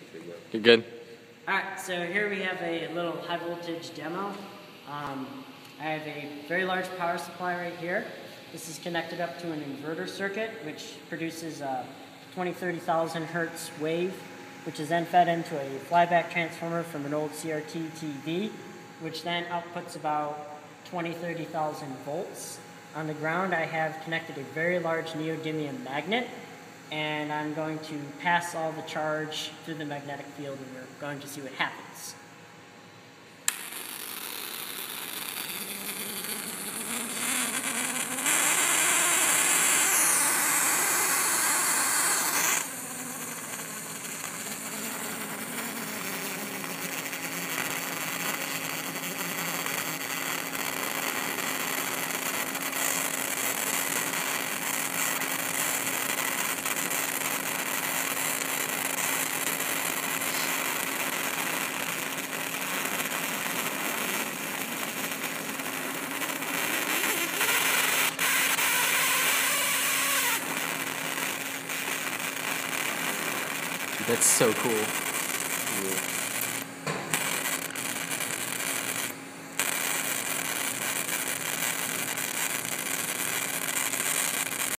You're good. Alright, so here we have a little high voltage demo. I have a very large power supply right here. This is connected up to an inverter circuit, which produces a 30,000 hertz wave, which is then fed into a flyback transformer from an old CRT TV, which then outputs about 30,000 volts. On the ground, I have connected a very large neodymium magnet, and I'm going to pass all the charge through the magnetic field, and we're going to see what happens. That's so cool.